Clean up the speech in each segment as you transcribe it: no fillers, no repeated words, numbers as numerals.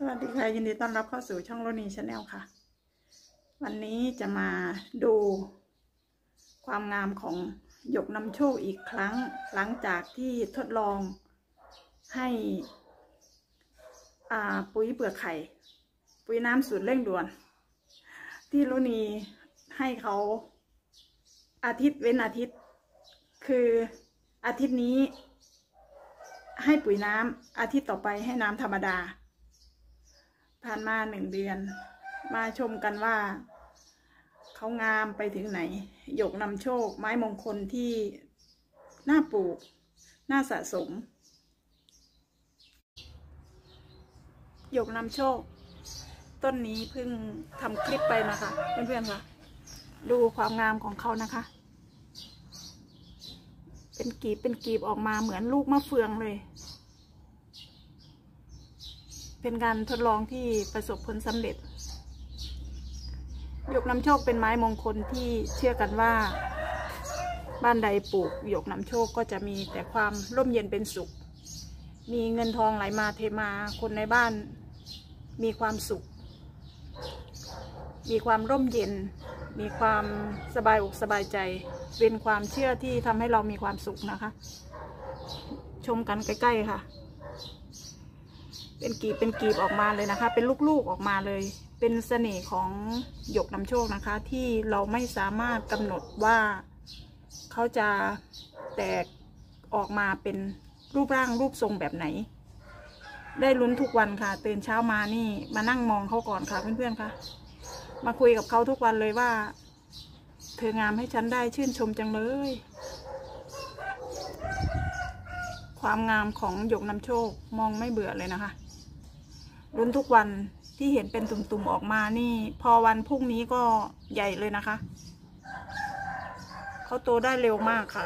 วัสดีค่ะยินดีต้อนรับเข้าสู่ช่องโรนีชาแนลค่ะวันนี้จะมาดูความงามของหยกนำโชคอีกครั้งหลังจากที่ทดลองให้ปุ๋ยเปลือกไข่ปุ๋ยน้ำสูตรเร่งด่วนที่โรนีให้เขาอาทิตย์เว้นอาทิตย์คืออาทิตย์นี้ให้ปุ๋ยน้ำอาทิตย์ต่อไปให้น้ำธรรมดาผ่านมา1 เดือนมาชมกันว่าเขางามไปถึงไหนหยกนำโชคไม้มงคลที่น่าปลูกน่าสะสมหยกนำโชคต้นนี้เพิ่งทำคลิปไปนะคะเพื่อนๆค่ะดูความงามของเขานะคะเป็นกีบออกมาเหมือนลูกมะเฟืองเลยเป็นการทดลองที่ประสบผลสำเร็จหยกนำโชคเป็นไม้มงคลที่เชื่อกันว่าบ้านใดปลูกหยกนำโชคก็จะมีแต่ความร่มเย็นเป็นสุขมีเงินทองไหลมาเทมาคนในบ้านมีความสุขมีความร่มเย็นมีความสบายอกสบายใจเป็นความเชื่อที่ทำให้เรามีความสุขนะคะชมกันใกล้ๆค่ะเป็นกีบออกมาเลยนะคะเป็นลูกๆออกมาเลยเป็นเสน่ห์ของหยกนำโชคนะคะที่เราไม่สามารถกำหนดว่าเขาจะแตกออกมาเป็นรูปร่างรูปทรงแบบไหนได้ลุ้นทุกวันค่ะตื่นเช้ามานี่มานั่งมองเขาก่อนค่ะเพื่อนๆค่ะมาคุยกับเขาทุกวันเลยว่าเธองามให้ฉันได้ชื่นชมจังเลยความงามของหยกนำโชคมองไม่เบื่อเลยนะคะลุ้นทุกวันที่เห็นเป็นตุ่มๆออกมานี่พอวันพรุ่งนี้ก็ใหญ่เลยนะคะเขาโตได้เร็วมากค่ะ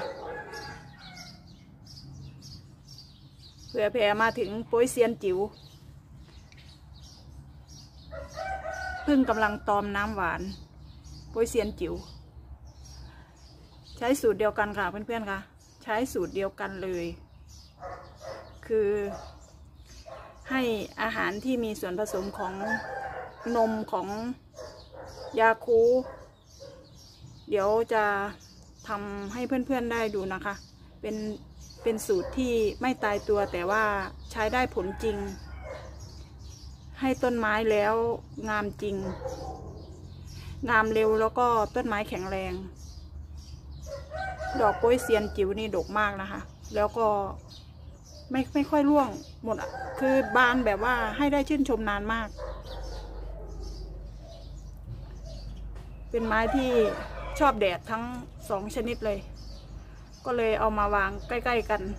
เผื่อแผ่มาถึงโป้ยเซียนจิ๋วพึ่งกำลังตอมน้ำหวานโป้ยเซียนจิ๋วใช้สูตรเดียวกันค่ะเพื่อนๆค่ะใช้สูตรเดียวกันเลยคือให้อาหารที่มีส่วนผสมของนมของยาคูเดี๋ยวจะทำให้เพื่อนๆได้ดูนะคะเป็นสูตรที่ไม่ตายตัวแต่ว่าใช้ได้ผลจริงให้ต้นไม้แล้วงามจริงงามเร็วแล้วก็ต้นไม้แข็งแรงดอกโป้ยเซียนจิ๋วนี่ดกมากนะคะแล้วก็ไม่ค่อยร่วงหมดคือบานแบบว่าให้ได้ชื่นชมนานมากเป็นไม้ที่ชอบแดดทั้ง2 ชนิดเลยก็เลยเอามาวางใกล้ๆกัน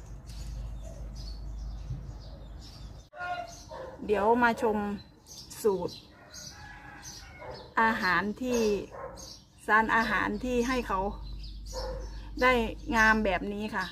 เดี๋ยวมาชมสูตรอาหารที่สารอาหารที่ให้เขาได้งามแบบนี้ค่ะ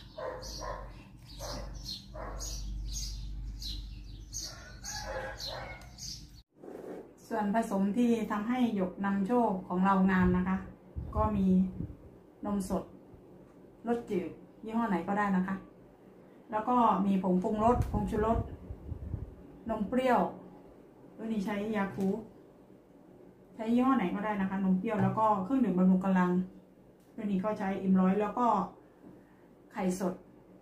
ส่วนผสมที่ทำให้หยกนำโชคของเรางามนะคะก็มีนมสดรสจืดยี่ห้อไหนก็ได้นะคะแล้วก็มีผงปรุงรสผงชูรสนมเปรี้ยวตัวนี้ใช้ยาคูใช้ยี่ห้อไหนก็ได้นะคะนมเปรี้ยวแล้วก็เครื่องดื่มบำรุงกำลังตัวนี้ก็ใช้M100แล้วก็ไข่สด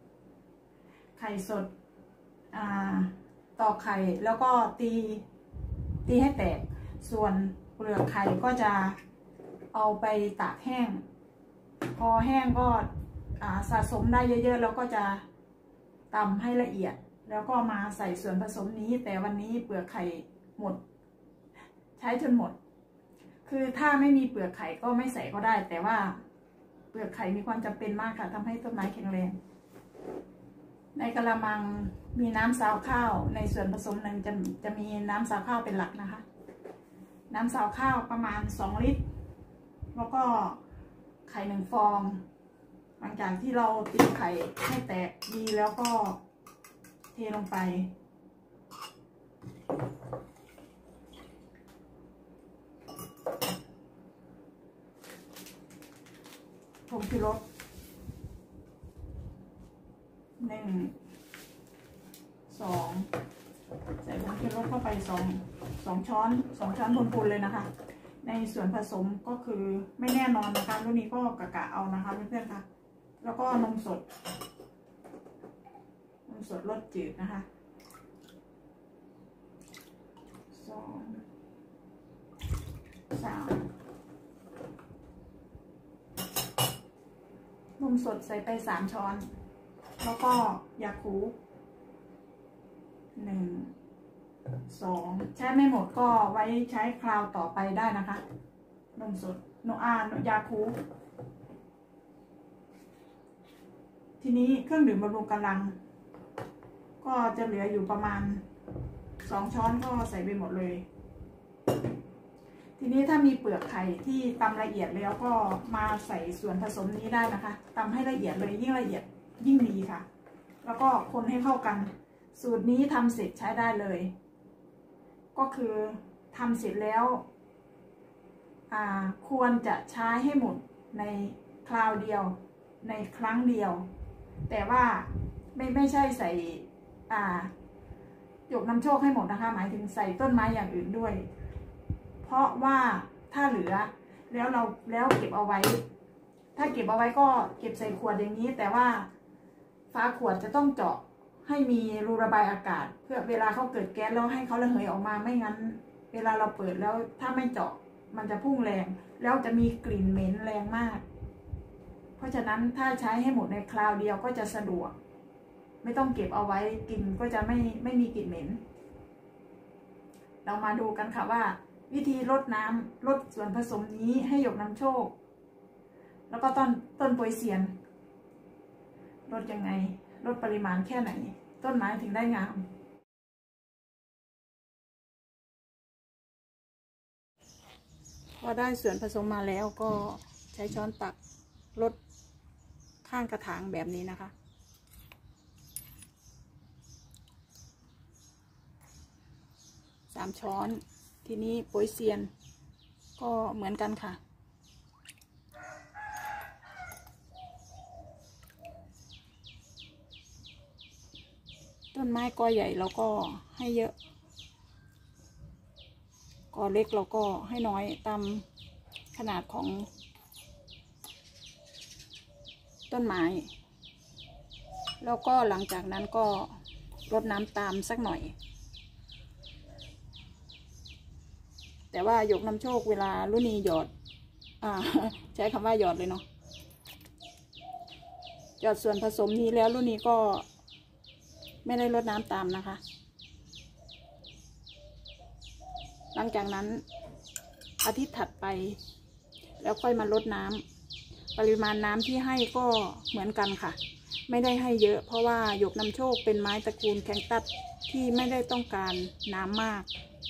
ตอกไข่แล้วก็ตีให้แตกส่วนเปลือกไข่ก็จะเอาไปตากแห้งพอแห้งก็สะสมได้เยอะๆแล้วก็จะตำให้ละเอียดแล้วก็มาใส่ส่วนผสมนี้แต่วันนี้เปลือกไข่หมดใช้จนหมดคือถ้าไม่มีเปลือกไข่ก็ไม่ใส่ก็ได้แต่ว่าเปลือกไข่มีความจำเป็นมากค่ะทำให้ต้นไม้แข็งแรงในกระมังมีน้ำซาวข้าวในส่วนผสมหนึ่งจะมีน้ำซาวข้าวเป็นหลักนะคะน้ำซาวข้าวประมาณ2 ลิตรแล้วก็ไข่1 ฟองหลังจากที่เราตีไข่ให้แตกดีแล้วก็เทลงไปผงชูรส1 2ใส่ผงชูรสเข้าไป2 ช้อนพูนๆเลยนะคะ ในส่วนผสมก็คือไม่แน่นอนนะคะรุ่นนี้ก็กะเอานะคะเพื่อนๆค่ะแล้วก็นมสดรสจืดนะคะ2 3นมสดใส่ไป3 ช้อนแล้วก็ยาคู1 2ใช้ไม่หมดก็ไว้ใช้คราวต่อไปได้นะคะนมสดยาคูทีนี้เครื่องดื่มบำรุงกำลังก็จะเหลืออยู่ประมาณ2 ช้อนก็ใส่ไปหมดเลยทีนี้ถ้ามีเปลือกไข่ที่ตำละเอียดแล้วก็มาใส่ส่วนผสมนี้ได้นะคะตำให้ละเอียดเลยยิ่งละเอียดยิ่งดีค่ะแล้วก็คนให้เข้ากันสูตรนี้ทำเสร็จใช้ได้เลยก็คือทำเสร็จแล้วควรจะใช้ให้หมดในคราวเดียวในครั้งเดียวแต่ว่าไม่ใช่ใส่หยกน้ำโชคให้หมดนะคะหมายถึงใส่ต้นไม้อย่างอื่นด้วยเพราะว่าถ้าเหลือแล้วเก็บเอาไว้ถ้าเก็บเอาไว้ก็เก็บใส่ขวดอย่างนี้แต่ว่าฝาขวดจะต้องเจาะให้มีรูระบายอากาศเพื่อเวลาเขาเกิดแก๊สแล้วให้เขาระเหยออกมาไม่งั้นเวลาเราเปิดแล้วถ้าไม่เจาะมันจะพุ่งแรงแล้วจะมีกลิ่นเหม็นแรงมากเพราะฉะนั้นถ้าใช้ให้หมดในคราวเดียวก็จะสะดวกไม่ต้องเก็บเอาไว้กินก็จะไม่มีกลิ่นเหม็นเรามาดูกันค่ะว่าวิธีลดน้ำลดส่วนผสมนี้ให้หยกน้ำโชคแล้วก็ต้นโปยเซียนลดยังไงลดปริมาณแค่ไหนต้นไม้ถึงได้งามพอได้ส่วนผสมมาแล้วก็ใช้ช้อนตักลดข้างกระถางแบบนี้นะคะ3 ช้อนทีนี้โปยเซียนก็เหมือนกันค่ะต้นไม้กอใหญ่เราก็ให้เยอะกอเล็กเราก็ให้น้อยตามขนาดของต้นไม้แล้วก็หลังจากนั้นก็รดน้ำตามสักหน่อยแต่ว่าหยกน้ำโชคเวลารุ่นนี้หยอดใช้คำว่าหยอดเลยเนาะหยอดส่วนผสมนี้แล้วรุ่นนี้ก็ไม่ได้รดน้ำตามนะคะหลังจากนั้นอาทิตย์ถัดไปแล้วค่อยมารดน้ำปริมาณน้ำที่ให้ก็เหมือนกันค่ะไม่ได้ให้เยอะเพราะว่าหยกน้ำโชคเป็นไม้ตระกูลแคนตัสที่ไม่ได้ต้องการน้ำมาก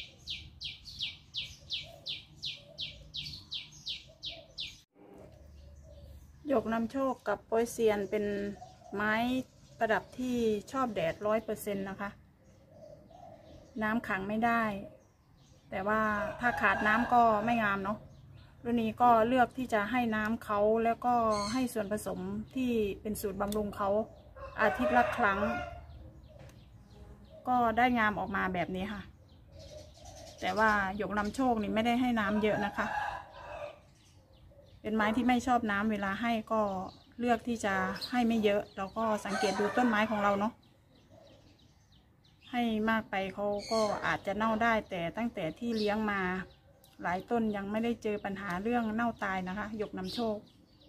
หยกน้ำโชคกับโปยเซียนเป็นไม้ประดับที่ชอบแดด100%นะคะน้ำขังไม่ได้แต่ว่าถ้าขาดน้ำก็ไม่งามเนาะรุ่นนี้ก็เลือกที่จะให้น้ำเขาแล้วก็ให้ส่วนผสมที่เป็นสูตรบำรุงเขาอาทิตย์ละครั้งก็ได้งามออกมาแบบนี้ค่ะแต่ว่าหยกน้ำโชคนี่ไม่ได้ให้น้ำเยอะนะคะเป็นไม้ที่ไม่ชอบน้ำเวลาให้ก็เลือกที่จะให้ไม่เยอะเราก็สังเกตดูต้นไม้ของเราเนาะให้มากไปเขาก็อาจจะเน่าได้แต่ตั้งแต่ที่เลี้ยงมาหลายต้นยังไม่ได้เจอปัญหาเรื่องเน่าตายนะคะหยกน้ำโชค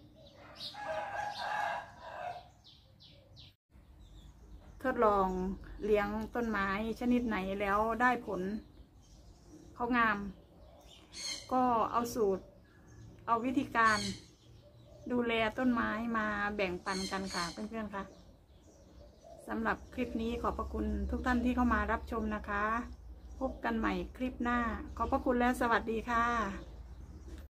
ทดลองเลี้ยงต้นไม้ชนิดไหนแล้วได้ผลเขางามก็เอาสูตรเอาวิธีการดูแลต้นไม้มาแบ่งปันกันค่ะเพื่อนๆค่ะสำหรับคลิปนี้ขอบพระคุณทุกท่านที่เข้ามารับชมนะคะพบกันใหม่คลิปหน้าขอบพระคุณและสวัสดีค่ะ